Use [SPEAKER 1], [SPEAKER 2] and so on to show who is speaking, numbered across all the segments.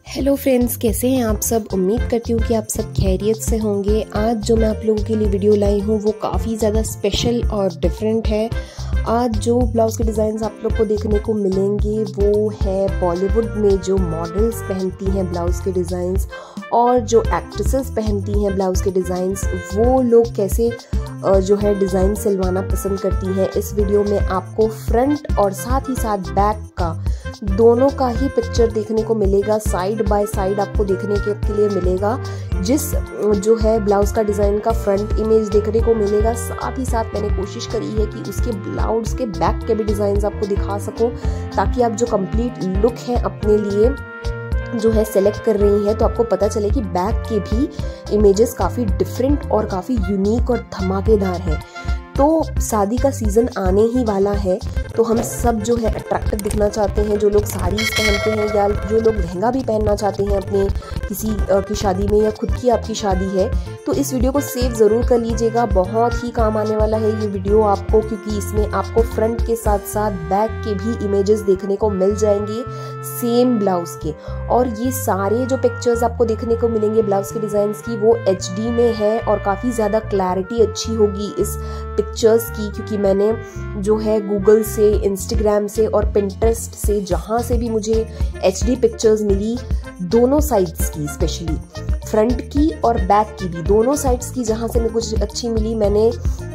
[SPEAKER 1] Hello friends, कैसे हैं आप सब। उम्मीद करती हूँ कि आप सब खैरियत से होंगे। आज जो मैं आप लोगों के लिए वीडियो लाई हूँ वो काफ़ी ज़्यादा स्पेशल और डिफरेंट है। आज जो ब्लाउज़ के डिज़ाइंस आप लोग को देखने को मिलेंगे वो है बॉलीवुड में जो मॉडल्स पहनती हैं ब्लाउज़ के डिज़ाइंस और जो एक्ट्रेसेस पहनती हैं ब्लाउज़ के डिज़ाइंस, वो लोग कैसे जो है डिज़ाइन सिलवाना पसंद करती हैं। इस वीडियो में आपको फ्रंट और साथ ही साथ बैक का दोनों का ही पिक्चर देखने को मिलेगा। साइड बाय साइड आपको देखने के लिए मिलेगा। जिस जो है ब्लाउज का डिज़ाइन का फ्रंट इमेज देखने को मिलेगा, साथ ही साथ मैंने कोशिश करी है कि उसके ब्लाउज के बैक के भी डिज़ाइन आपको दिखा सकूं, ताकि आप जो कंप्लीट लुक है अपने लिए जो है सेलेक्ट कर रही हैं तो आपको पता चले कि बैक के भी इमेजेस काफ़ी डिफरेंट और काफ़ी यूनिक और धमाकेदार हैं। तो शादी का सीज़न आने ही वाला है, तो हम सब जो है अट्रैक्टिव दिखना चाहते हैं। जो लोग साड़ीज़ पहनते हैं या जो लोग लहंगा भी पहनना चाहते हैं अपने किसी की शादी में या खुद की आपकी शादी है, तो इस वीडियो को सेव ज़रूर कर लीजिएगा। बहुत ही काम आने वाला है ये वीडियो आपको, क्योंकि इसमें आपको फ्रंट के साथ साथ बैक के भी इमेजेस देखने को मिल जाएंगे सेम ब्लाउज़ के। और ये सारे जो पिक्चर्स आपको देखने को मिलेंगे ब्लाउज़ के डिज़ाइंस की, वो HD में है और काफ़ी ज़्यादा क्लैरिटी अच्छी होगी इस पिक्चर्स की, क्योंकि मैंने जो है गूगल से, इंस्टाग्राम से और पिंटरेस्ट से जहाँ से भी मुझे HD पिक्चर्स मिली, दोनों साइड्स की, स्पेशली फ्रंट की और बैक की भी, दोनों साइड्स की जहाँ से मुझे कुछ अच्छी मिली, मैंने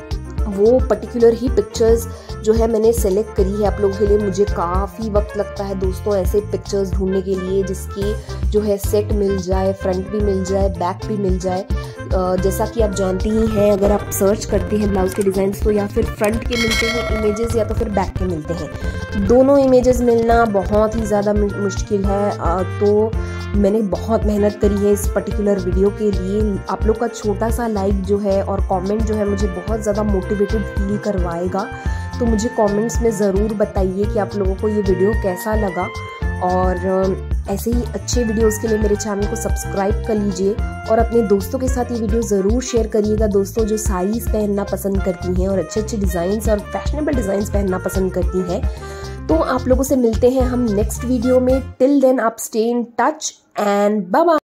[SPEAKER 1] वो पर्टिकुलर ही पिक्चर्स जो है मैंने सेलेक्ट करी है आप लोगों के लिए। मुझे काफ़ी वक्त लगता है दोस्तों ऐसे पिक्चर्स ढूंढने के लिए जिसकी जो है सेट मिल जाए, फ्रंट भी मिल जाए, बैक भी मिल जाए। जैसा कि आप जानती ही हैं, अगर आप सर्च करते हैं ब्लाउज़ के डिज़ाइंस तो या फिर फ्रंट के मिलते हैं इमेजेस या तो फिर बैक के मिलते हैं। दोनों इमेजेस मिलना बहुत ही ज़्यादा मुश्किल है। तो मैंने बहुत मेहनत करी है इस पर्टिकुलर वीडियो के लिए। आप लोग का छोटा सा लाइक जो है और कमेंट जो है मुझे बहुत ज़्यादा मोटिवेटेड फील करवाएगा। तो मुझे कमेंट्स में ज़रूर बताइए कि आप लोगों को ये वीडियो कैसा लगा। और ऐसे ही अच्छे वीडियोस के लिए मेरे चैनल को सब्सक्राइब कर लीजिए और अपने दोस्तों के साथ ये वीडियो ज़रूर शेयर करिएगा। दोस्तों जो साड़ीज़ पहनना पसंद करती हैं और अच्छे अच्छे डिज़ाइंस और फैशनेबल डिज़ाइंस पहनना पसंद करती हैं, तो आप लोगों से मिलते हैं हम नेक्स्ट वीडियो में। टिल देन आप stay in touch and bye bye.